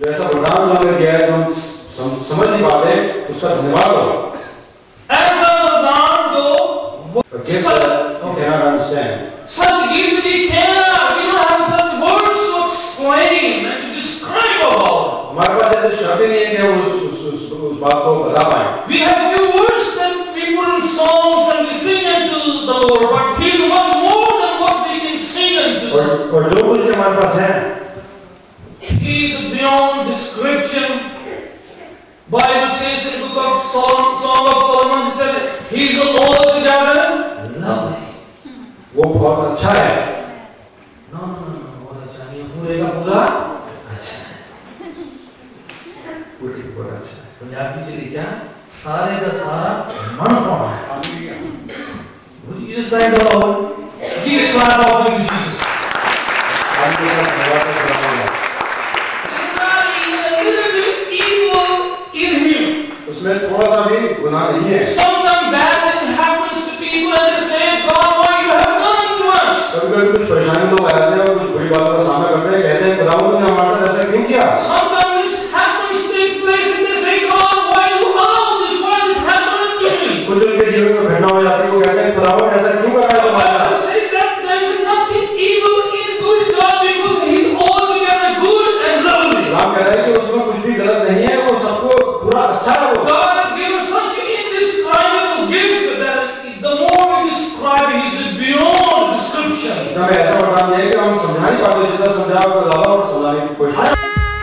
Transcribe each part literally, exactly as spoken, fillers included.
जो ऐसा वरदान जो हमें दिया है जो हम सम, समझ नहीं पाते उसका धन्यवाद हो। ऐसा वरदान जो gift that we cannot understand. Such gift we cannot, we don't have such words to explain and to describe about. हमारे पास ऐसे शब्द नहीं है कि हम उस उस उस, उस बात को बता पाएं। We have few words that we put in songs and we sing unto the Lord, but He is much more than what we can sing unto. और और जो कुछ भी हमारे पास है, He is beyond description. Bible says in the book of Solomon, Song of Solomon, it said He is altogether lovely. वो बहुत अच्छा है। No, no, no, no, बहुत अच्छा नहीं, पूरे का पूरा अच्छा है। पूरी बहुत अच्छा है। पंजाबी चली क्या? सारे का सारा मन कौन है? Would you just thank the Lord? Give a clap offering to Jesus. आपके साथ धन्यवाद करना। There's not even a little bit evil in Him. उसमें थोड़ा सा भी गुनाह नहीं है। Sometimes bad thing happens to people and they say, God, why you have done it to us? कभी-कभी कुछ परेशानी लोग आते हैं और कुछ बुरी बातों का सामना करते हैं, कहते हैं खुदावंद ने हमारे साथ ऐसा क्यों किया? Sometimes this happens to take place and they say, God, why you allow this? Why this happened to me? कुछ उनके जीवन में घटना हो जाती है, वो कहते हैं खुदावंद ऐसा क्यों कर रहा है तुम्हारे साथ? Bible says that there is nothing evil in good God because He is altogether good and lovely. Ram कह रहा है कि उसमें कुछ भी गलत नहीं है, वो सबको पूरा अच्छा है वो। God has given such an indescribable gift that the more we describe He is beyond description. हमें ऐसा वरदान दिया है कि हम समझा नहीं पाते, जितना समझाओ तो ज्यादा और समझाने की कोशिश।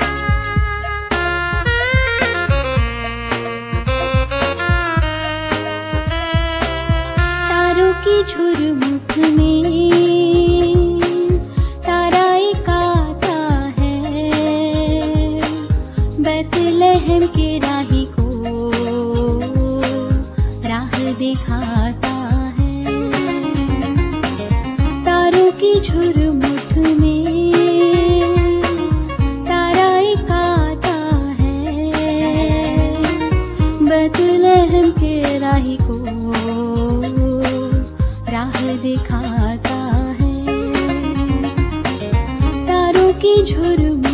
तारों की झुरमुट में तारा एक आता है, बैतलहम के राही को राह दिखाता है। तारों की झुरमुट में तारा एक आता है, बैतलहम के राही को राह दिखाता है। तारों की झुरमुट